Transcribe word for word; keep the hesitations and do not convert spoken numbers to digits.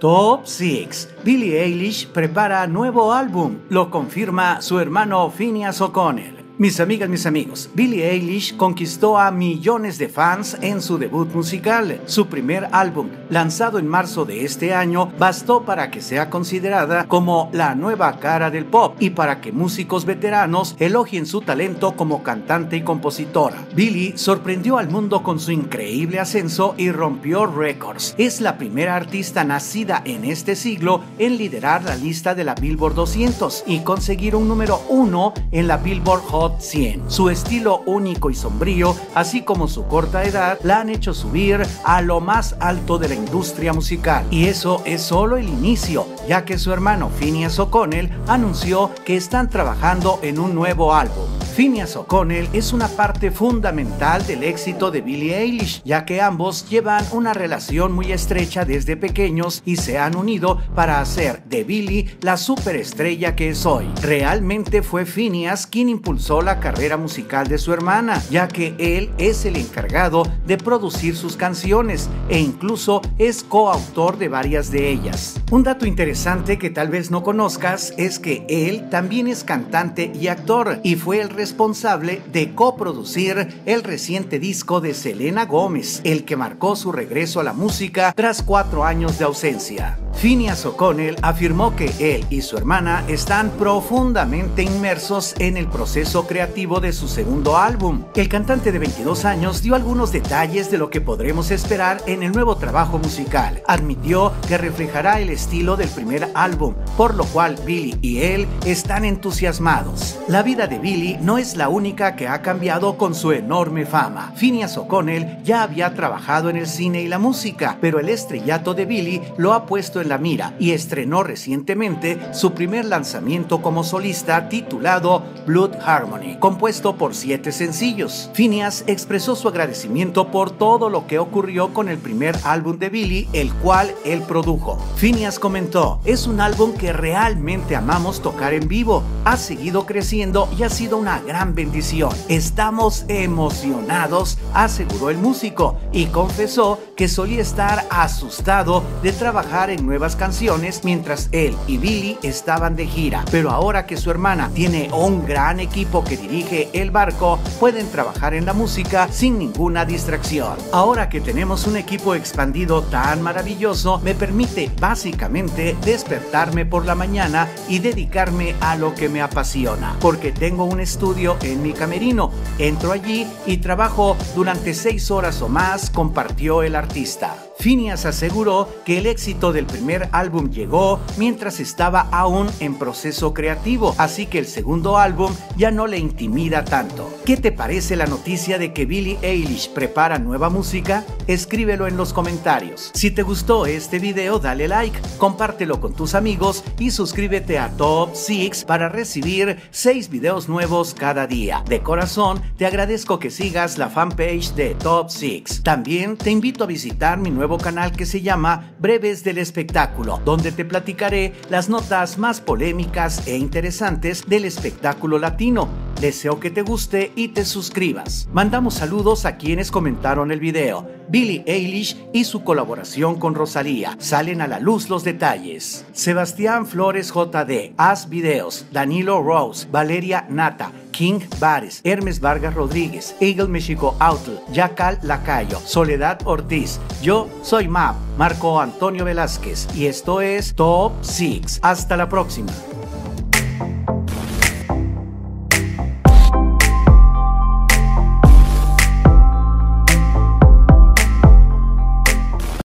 Top seis. Billie Eilish prepara nuevo álbum, lo confirma su hermano Finneas O'Connell. Mis amigas, mis amigos, Billie Eilish conquistó a millones de fans en su debut musical. Su primer álbum, lanzado en marzo de este año, bastó para que sea considerada como la nueva cara del pop y para que músicos veteranos elogien su talento como cantante y compositora. Billie sorprendió al mundo con su increíble ascenso y rompió récords. Es la primera artista nacida en este siglo en liderar la lista de la Billboard doscientos y conseguir un número uno en la Billboard Hot cien. Su estilo único y sombrío, así como su corta edad, la han hecho subir a lo más alto de la industria musical. Y eso es solo el inicio, ya que su hermano Finneas O'Connell anunció que están trabajando en un nuevo álbum. Finneas O'Connell es una parte fundamental del éxito de Billie Eilish, ya que ambos llevan una relación muy estrecha desde pequeños y se han unido para hacer de Billie la superestrella que es hoy. Realmente fue Finneas quien impulsó la carrera musical de su hermana, ya que él es el encargado de producir sus canciones e incluso es coautor de varias de ellas. Un dato interesante que tal vez no conozcas es que él también es cantante y actor y fue el responsable de coproducir el reciente disco de Selena Gómez, el que marcó su regreso a la música tras cuatro años de ausencia. Finneas O'Connell afirmó que él y su hermana están profundamente inmersos en el proceso creativo de su segundo álbum. El cantante de veintidós años dio algunos detalles de lo que podremos esperar en el nuevo trabajo musical. Admitió que reflejará el estilo del primer álbum, por lo cual Billie y él están entusiasmados. La vida de Billie no es la única que ha cambiado con su enorme fama. Finneas O'Connell ya había trabajado en el cine y la música, pero el estrellato de Billie lo ha puesto en la mira y estrenó recientemente su primer lanzamiento como solista titulado Blood Harmony, compuesto por siete sencillos. Finneas expresó su agradecimiento por todo lo que ocurrió con el primer álbum de Billie, el cual él produjo. Finneas comentó: "Es un álbum que realmente amamos tocar en vivo, ha seguido creciendo y ha sido una gran bendición. Estamos emocionados", aseguró el músico, y confesó que solía estar asustado de trabajar en nuevas canciones mientras él y Billie estaban de gira, pero ahora que su hermana tiene un gran equipo que dirige el barco, pueden trabajar en la música sin ninguna distracción. Ahora que tenemos un equipo expandido tan maravilloso, me permite básicamente despertarme por la mañana y dedicarme a lo que me apasiona, porque tengo un estudio en mi camerino, entro allí y trabajo durante seis horas o más", compartió el artista. Finneas aseguró que el éxito del primer álbum llegó mientras estaba aún en proceso creativo, así que el segundo álbum ya no le intimida tanto. ¿Qué te parece la noticia de que Billie Eilish prepara nueva música? Escríbelo en los comentarios. Si te gustó este video, dale like, compártelo con tus amigos y suscríbete a Top seis para recibir seis videos nuevos cada día. De corazón, te agradezco que sigas la fanpage de Top seis. También te invito a visitar mi nuevo canal que se llama Breves del Espectáculo, donde te platicaré las notas más polémicas e interesantes del espectáculo latino. Deseo que te guste y te suscribas. Mandamos saludos a quienes comentaron el video. Billie Eilish y su colaboración con Rosalía. Salen a la luz los detalles. Sebastián Flores J D, Haz Videos, Danilo Rose, Valeria Nata, King Bares, Hermes Vargas Rodríguez, Eagle Mexico Outl, Yacal Lacayo, Soledad Ortiz. Yo soy Map, Marco Antonio Velázquez, y esto es Top seis. Hasta la próxima.